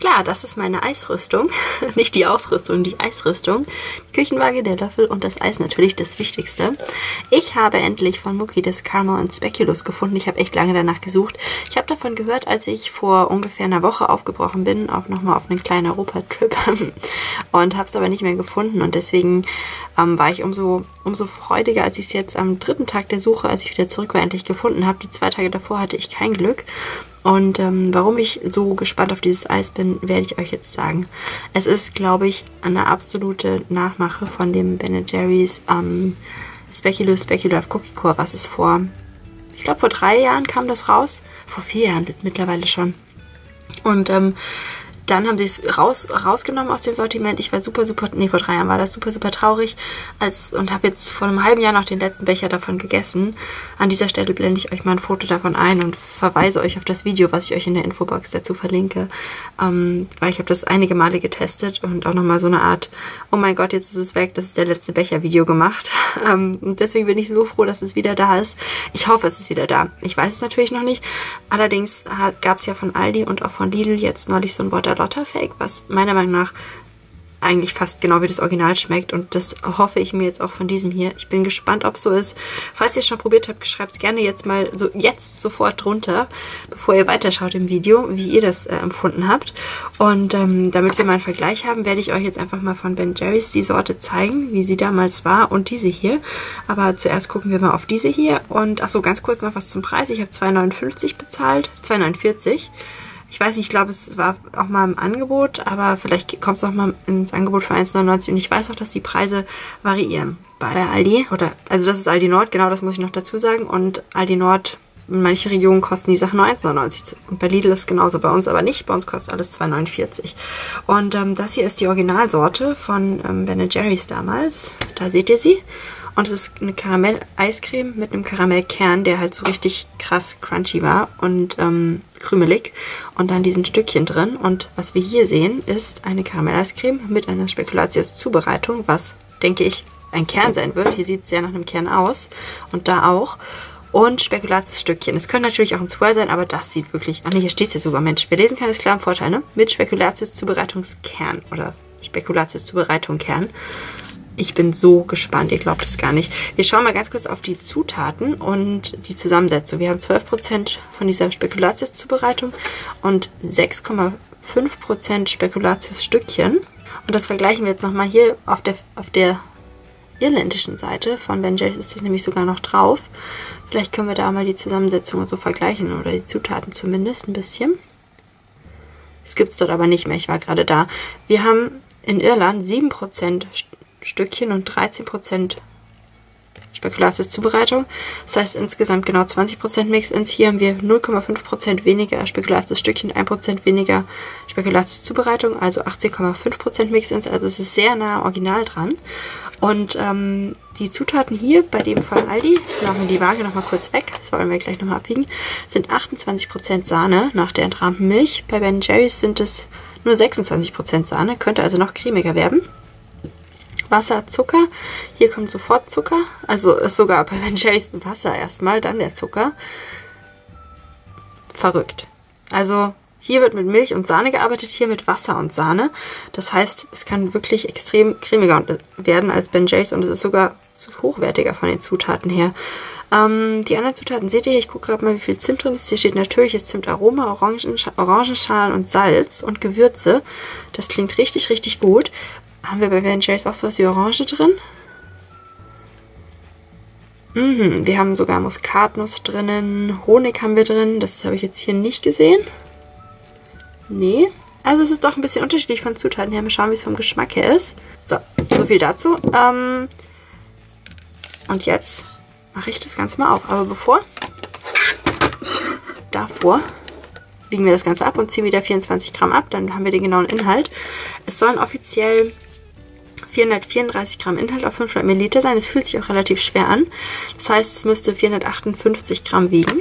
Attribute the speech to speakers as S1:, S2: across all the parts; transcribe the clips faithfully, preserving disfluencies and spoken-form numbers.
S1: klar, das ist meine Eisrüstung. Nicht die Ausrüstung, die Eisrüstung. Die Küchenwaage, der Löffel und das Eis natürlich das Wichtigste. Ich habe endlich von Muki das Caramel und Speculoos gefunden. Ich habe echt lange danach gesucht. Ich habe davon gehört, als ich vor ungefähr einer Woche aufgebrochen bin, auch nochmal auf einen kleinen Europa-Trip und habe es aber nicht mehr gefunden. Und deswegen ähm, war ich umso, umso freudiger, als ich es jetzt am dritten Tag der Suche, als ich wieder zurück war, endlich gefunden habe. Die zwei Tage davor hatte ich kein Glück. Und ähm, warum ich so gespannt auf dieses Eis bin, werde ich euch jetzt sagen. Es ist, glaube ich, eine absolute Nachmache von dem Ben Jerry's ähm, Speculoos Speculoos Cookie Core, was es vor, ich glaube vor drei Jahren kam das raus. Vor vier Jahren mittlerweile schon. Und ähm, dann haben sie es raus, rausgenommen aus dem Sortiment. Ich war super, super, nee, vor drei Jahren war das super, super traurig als, und habe jetzt vor einem halben Jahr noch den letzten Becher davon gegessen. An dieser Stelle blende ich euch mal ein Foto davon ein und verweise euch auf das Video, was ich euch in der Infobox dazu verlinke. Ähm, weil ich habe das einige Male getestet und auch nochmal so eine Art, oh mein Gott, jetzt ist es weg, das ist der letzte Becher-Video gemacht. Ähm, und deswegen bin ich so froh, dass es wieder da ist. Ich hoffe, es ist wieder da. Ich weiß es natürlich noch nicht. Allerdings gab es ja von Aldi und auch von Lidl jetzt neulich so ein Water Lotta Fake, was meiner Meinung nach eigentlich fast genau wie das Original schmeckt und das hoffe ich mir jetzt auch von diesem hier. Ich bin gespannt, ob es so ist. Falls ihr es schon probiert habt, schreibt es gerne jetzt mal so jetzt sofort drunter, bevor ihr weiterschaut im Video, wie ihr das äh, empfunden habt. Und ähm, damit wir mal einen Vergleich haben, werde ich euch jetzt einfach mal von Ben Jerry's die Sorte zeigen, wie sie damals war und diese hier. Aber zuerst gucken wir mal auf diese hier und achso, ganz kurz noch was zum Preis. Ich habe zwei neunundfünfzig bezahlt, zwei neunundvierzig. Ich weiß nicht, ich glaube, es war auch mal im Angebot, aber vielleicht kommt es auch mal ins Angebot für eins neunundneunzig. Und ich weiß auch, dass die Preise variieren bei Aldi. Oder, also das ist Aldi Nord, genau, das muss ich noch dazu sagen. Und Aldi Nord, in manchen Regionen kosten die Sachen nur eins neunundneunzig. Und bei Lidl ist es genauso, bei uns aber nicht. Bei uns kostet alles zwei neunundvierzig. Und ähm, das hier ist die Originalsorte von ähm, Ben Jerry's damals. Da seht ihr sie. Und es ist eine Karamell-Eiscreme mit einem Karamellkern, der halt so richtig krass crunchy war und ähm, krümelig. Und dann diesen Stückchen drin. Und was wir hier sehen, ist eine Karamell-Eiscreme mit einer Spekulatius-Zubereitung, was, denke ich, ein Kern sein wird. Hier sieht es sehr nach einem Kern aus. Und da auch. Und Spekulatius-Stückchen. Es können natürlich auch ein Swirl sein, aber das sieht wirklich... Ach nee, hier steht es ja sogar, Mensch. Wir lesen keines klaren Vorteil, ne? Mit Spekulatius-Zubereitungskern. Oder Spekulatius-Zubereitung-Kern. Ich bin so gespannt, ihr glaubt es gar nicht. Wir schauen mal ganz kurz auf die Zutaten und die Zusammensetzung. Wir haben zwölf Prozent von dieser Spekulatius-Zubereitung und sechs Komma fünf Prozent Spekulatius-Stückchen. Und das vergleichen wir jetzt nochmal hier auf der, auf der irländischen Seite. Von Ben Jerry's ist das nämlich sogar noch drauf. Vielleicht können wir da mal die Zusammensetzung und so vergleichen oder die Zutaten zumindest ein bisschen. Das gibt es dort aber nicht mehr, ich war gerade da. Wir haben in Irland sieben Prozent Stückchen und dreizehn Prozent Spekulatius-Zubereitung. Das heißt insgesamt genau zwanzig Prozent Mix-Ins. Hier haben wir null Komma fünf Prozent weniger Spekulatius-Stückchen, ein Prozent weniger Spekulatius-Zubereitung, also achtzehn Komma fünf Prozent Mix-Ins. Also es ist sehr nah original dran. Und ähm, die Zutaten hier bei dem von Aldi, ich mache die Waage nochmal kurz weg, das wollen wir gleich nochmal abwiegen, sind achtundzwanzig Prozent Sahne nach der entrahmten Milch. Bei Ben Jerry's sind es nur sechsundzwanzig Prozent Sahne, könnte also noch cremiger werden. Wasser, Zucker. Hier kommt sofort Zucker. Also ist sogar bei Ben Jerry's Wasser erstmal, dann der Zucker. Verrückt. Also hier wird mit Milch und Sahne gearbeitet, hier mit Wasser und Sahne. Das heißt, es kann wirklich extrem cremiger werden als Ben Jerry's und es ist sogar hochwertiger von den Zutaten her. Ähm, die anderen Zutaten seht ihr hier. Ich gucke gerade mal, wie viel Zimt drin ist. Hier steht natürliches Zimtaroma, Orangen, Orangenschalen und Salz und Gewürze. Das klingt richtig, richtig gut. Haben wir bei Ben Jerry's auch sowas wie Orange drin? Mhm, wir haben sogar Muskatnuss drinnen. Honig haben wir drin. Das habe ich jetzt hier nicht gesehen. Nee. Also es ist doch ein bisschen unterschiedlich von Zutaten her. Mal schauen, wie es vom Geschmack her ist. So, so viel dazu. Ähm, und jetzt mache ich das Ganze mal auf. Aber bevor, davor wiegen wir das Ganze ab und ziehen wieder vierundzwanzig Gramm ab. Dann haben wir den genauen Inhalt. Es sollen offiziell vierhundertvierunddreißig Gramm Inhalt auf fünfhundert Milliliter sein. Es fühlt sich auch relativ schwer an. Das heißt, es müsste vierhundertachtundfünfzig Gramm wiegen.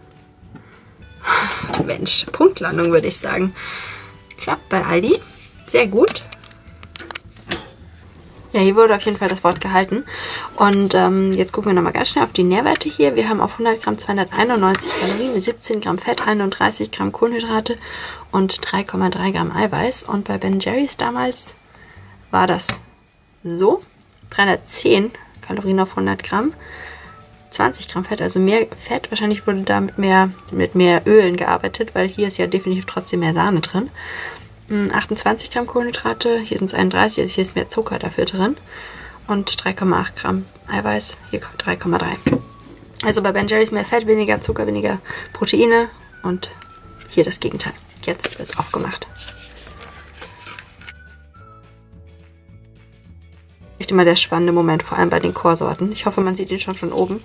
S1: Mensch, Punktlandung würde ich sagen. Klappt bei Aldi. Sehr gut. Ja, hier wurde auf jeden Fall das Wort gehalten. Und ähm, jetzt gucken wir nochmal ganz schnell auf die Nährwerte hier. Wir haben auf hundert Gramm zweihunderteinundneunzig Kalorien, siebzehn Gramm Fett, einunddreißig Gramm Kohlenhydrate und drei Komma drei Gramm Eiweiß. Und bei Ben Jerry's damals war das so. dreihundertzehn Kalorien auf hundert Gramm, zwanzig Gramm Fett, also mehr Fett. Wahrscheinlich wurde da mit mehr, mit mehr Ölen gearbeitet, weil hier ist ja definitiv trotzdem mehr Sahne drin. achtundzwanzig Gramm Kohlenhydrate, hier sind es einunddreißig, also hier ist mehr Zucker dafür drin. Und drei Komma acht Gramm Eiweiß, hier drei Komma drei. Also bei Ben Jerry's mehr Fett, weniger Zucker, weniger Proteine und hier das Gegenteil. Jetzt wird es aufgemacht. Echt immer der spannende Moment, vor allem bei den Core-Sorten. Ich hoffe, man sieht ihn schon von oben.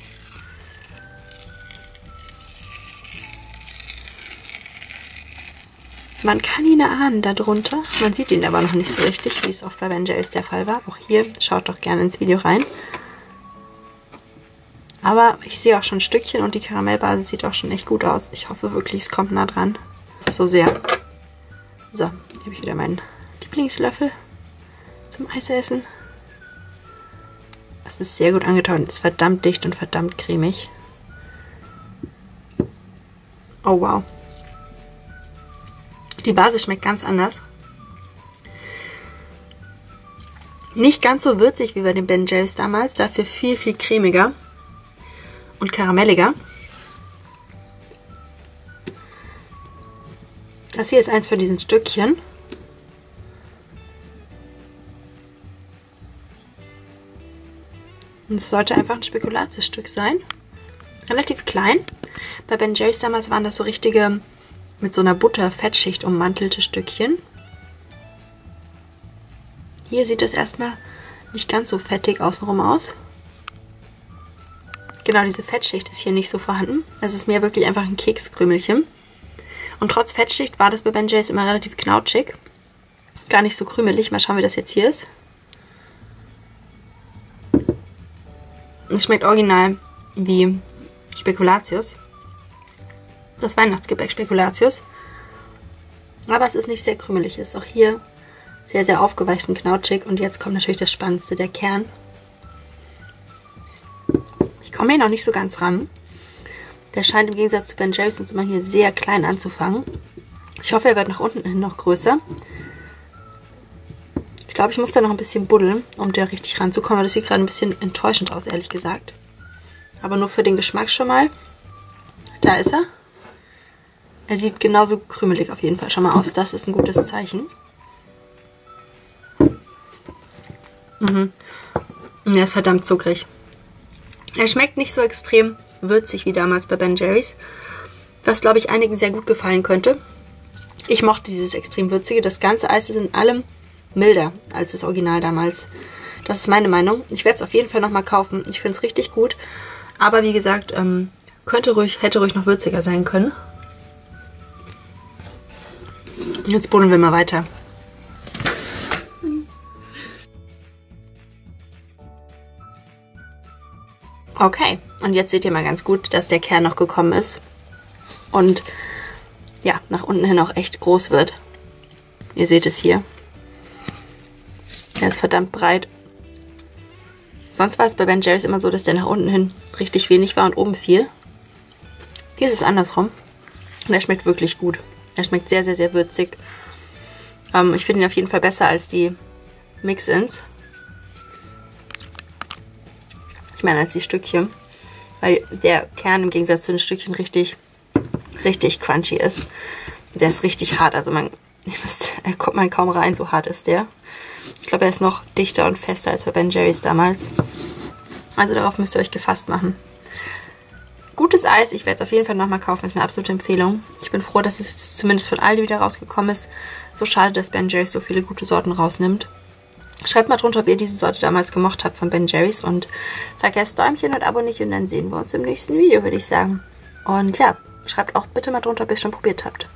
S1: Man kann ihn erahnen darunter, man sieht ihn aber noch nicht so richtig, wie es oft bei Ben Jerry's der Fall war. Auch hier, schaut doch gerne ins Video rein. Aber ich sehe auch schon ein Stückchen und die Karamellbasis sieht auch schon echt gut aus. Ich hoffe wirklich, es kommt nah dran. So sehr. So, hier habe ich wieder meinen Lieblingslöffel zum Eisessen. Es ist sehr gut angetan, es ist verdammt dicht und verdammt cremig. Oh wow. Die Basis schmeckt ganz anders. Nicht ganz so würzig wie bei den Ben Jerry's damals, dafür viel, viel cremiger und karamelliger. Das hier ist eins von diesen Stückchen. Und es sollte einfach ein Spekulatiusstück sein. Relativ klein. Bei Ben Jerry's damals waren das so richtige, mit so einer Butter-Fettschicht ummantelte Stückchen. Hier sieht es erstmal nicht ganz so fettig außenrum aus. Genau, diese Fettschicht ist hier nicht so vorhanden. Das ist mehr wirklich einfach ein Kekskrümelchen. Und trotz Fettschicht war das bei Ben Jerry's immer relativ knautschig. Gar nicht so krümelig. Mal schauen, wie das jetzt hier ist. Es schmeckt original wie Spekulatius. Das Weihnachtsgebäck Spekulatius. Aber es ist nicht sehr krümelig. Es ist auch hier sehr, sehr aufgeweicht und knautschig. Und jetzt kommt natürlich das Spannendste, der Kern. Ich komme hier noch nicht so ganz ran. Der scheint im Gegensatz zu Ben Jerry's uns immer hier sehr klein anzufangen. Ich hoffe, er wird nach unten hin noch größer. Ich glaube, ich muss da noch ein bisschen buddeln, um da richtig ranzukommen. Das sieht gerade ein bisschen enttäuschend aus, ehrlich gesagt. Aber nur für den Geschmack schon mal. Da ist er. Er sieht genauso krümelig auf jeden Fall schon mal aus. Das ist ein gutes Zeichen. Mhm. Und er ist verdammt zuckrig. Er schmeckt nicht so extrem würzig wie damals bei Ben Jerry's. Was, glaube ich, einigen sehr gut gefallen könnte. Ich mochte dieses extrem würzige. Das ganze Eis ist in allem milder als das Original damals. Das ist meine Meinung. Ich werde es auf jeden Fall nochmal kaufen. Ich finde es richtig gut. Aber wie gesagt, ähm, könnte ruhig, hätte ruhig noch würziger sein können. Jetzt buddeln wir mal weiter. Okay, und jetzt seht ihr mal ganz gut, dass der Kern noch gekommen ist. Und ja, nach unten hin auch echt groß wird. Ihr seht es hier. Er ist verdammt breit. Sonst war es bei Ben Jerry's immer so, dass der nach unten hin richtig wenig war und oben viel. Hier ist es andersrum. Und er schmeckt wirklich gut. Er schmeckt sehr, sehr, sehr würzig. Ähm, ich finde ihn auf jeden Fall besser als die Mix-Ins. Ich meine als die Stückchen. Weil der Kern im Gegensatz zu den Stückchen richtig, richtig crunchy ist. Der ist richtig hart. Also man, ihr wisst, er kommt man kaum rein, so hart ist der. Ich glaube, er ist noch dichter und fester als bei Ben Jerry's damals. Also darauf müsst ihr euch gefasst machen. Gutes Eis, ich werde es auf jeden Fall nochmal kaufen, ist eine absolute Empfehlung. Ich bin froh, dass es jetzt zumindest von Aldi wieder rausgekommen ist. So schade, dass Ben Jerry's so viele gute Sorten rausnimmt. Schreibt mal drunter, ob ihr diese Sorte damals gemocht habt von Ben Jerry's. Und vergesst Däumchen und Abo nicht und dann sehen wir uns im nächsten Video, würde ich sagen. Und ja, schreibt auch bitte mal drunter, ob ihr es schon probiert habt.